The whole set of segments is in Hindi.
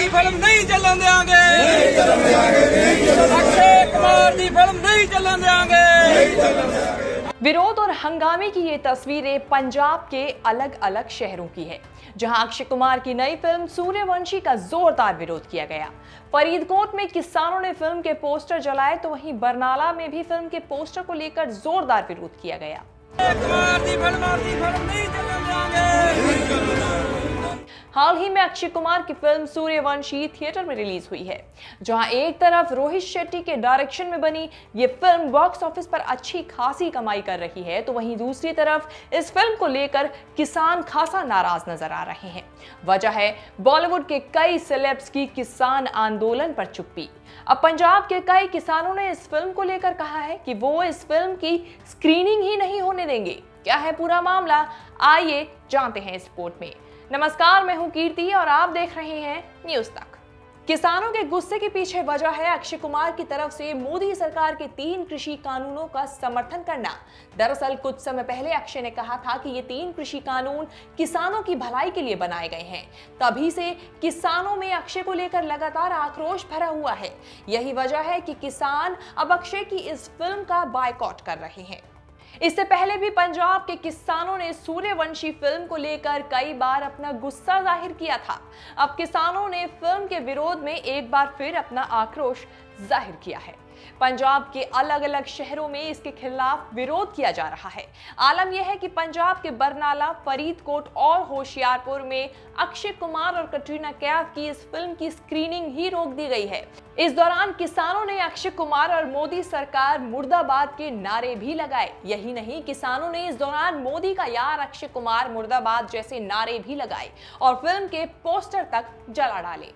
फिल्म नहीं चलन देंगे, अक्षय कुमार की फिल्म नहीं चलन देंगे। विरोध और हंगामे की ये तस्वीरें पंजाब के अलग अलग शहरों की है, जहां अक्षय कुमार की नई फिल्म सूर्यवंशी का जोरदार विरोध किया गया। फरीदकोट में किसानों ने फिल्म के पोस्टर जलाए, तो वहीं बरनाला में भी फिल्म के पोस्टर को लेकर जोरदार विरोध किया गया। हाल ही में अक्षय कुमार की फिल्म सूर्यवंशी थिएटर में रिलीज हुई है, जहां एक तरफ रोहित शेट्टी के डायरेक्शन में बनी ये फिल्म बॉक्स ऑफिस पर अच्छी खासी कमाई कर रही है, तो वहीं दूसरी तरफ इस फिल्म को लेकर किसान खासा नाराज नजर आ रहे हैं। वजह है बॉलीवुड के कई सेलेब्स की किसान आंदोलन पर चुप्पी। अब पंजाब के कई किसानों ने इस फिल्म को लेकर कहा है कि वो इस फिल्म की स्क्रीनिंग ही नहीं होने देंगे। क्या है पूरा मामला, आइए जानते हैं इस रिपोर्ट में। नमस्कार, मैं हूं कीर्ति और आप देख रहे हैं न्यूज तक। किसानों के गुस्से के पीछे वजह है अक्षय कुमार की तरफ से मोदी सरकार के 3 कृषि कानूनों का समर्थन करना। दरअसल कुछ समय पहले अक्षय ने कहा था कि ये 3 कृषि कानून किसानों की भलाई के लिए बनाए गए हैं। तभी से किसानों में अक्षय को लेकर लगातार आक्रोश भरा हुआ है। यही वजह है कि किसान अब अक्षय की इस फिल्म का बायकॉट कर रहे हैं। इससे पहले भी पंजाब के किसानों ने सूर्यवंशी फिल्म को लेकर कई बार अपना गुस्सा जाहिर किया था। अब किसानों ने फिल्म के विरोध में एक बार फिर अपना आक्रोश जाहिर किया है। पंजाब के अलग अलग शहरों में इसके खिलाफ विरोध किया जा रहा है। आलम यह है कि पंजाब के बरनाला, फरीदकोट और होशियारपुर में अक्षय कुमार और कटरीना कैफ की इस फिल्म की स्क्रीनिंग ही रोक दी गई है। इस दौरान किसानों ने अक्षय कुमार और मोदी सरकार मुर्दाबाद के नारे भी लगाए। यही नहीं, किसानों ने इस दौरान मोदी का यार अक्षय कुमार मुर्दाबाद जैसे नारे भी लगाए और फिल्म के पोस्टर तक जला डाले।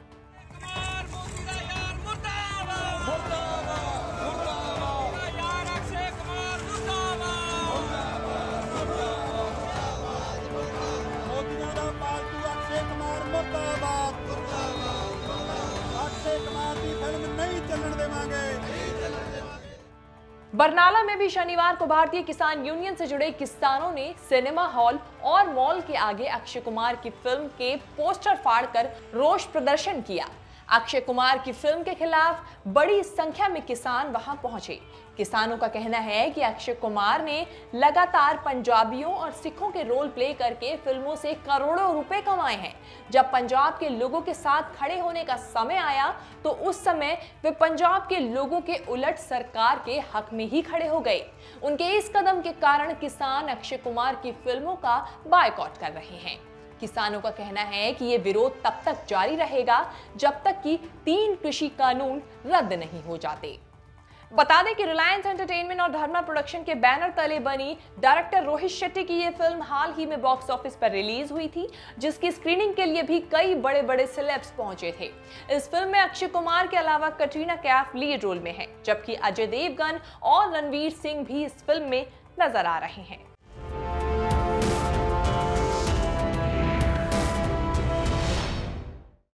बरनाला में भी शनिवार को भारतीय किसान यूनियन से जुड़े किसानों ने सिनेमा हॉल और मॉल के आगे अक्षय कुमार की फिल्म के पोस्टर फाड़कर रोष प्रदर्शन किया। अक्षय कुमार की फिल्म के खिलाफ बड़ी संख्या में किसान वहां पहुंचे। किसानों का कहना है कि अक्षय कुमार ने लगातार पंजाबियों और सिखों के रोल प्ले करके फिल्मों से करोड़ों रुपए कमाए हैं। जब पंजाब के लोगों के साथ खड़े होने का समय आया तो उस समय वे पंजाब के लोगों के उलट सरकार के हक में ही खड़े हो गए। उनके इस कदम के कारण किसान अक्षय कुमार की फिल्मों का बायकॉट कर रहे हैं। किसानों का कहना है कि ये विरोध तब तक जारी रहेगा जब तक कि 3 कृषि कानून रद्द नहीं हो जाते। बता दें कि रिलायंस एंटरटेनमेंट और धर्मा प्रोडक्शन के बैनर तले बनी डायरेक्टर रोहित शेट्टी की ये फिल्म हाल ही में बॉक्स ऑफिस पर रिलीज हुई थी, जिसकी स्क्रीनिंग के लिए भी कई बड़े बड़े सेलेब्स पहुंचे थे। इस फिल्म में अक्षय कुमार के अलावा कटरीना कैफ लीड रोल में है, जबकि अजय देवगन और रणवीर सिंह भी इस फिल्म में नजर आ रहे हैं।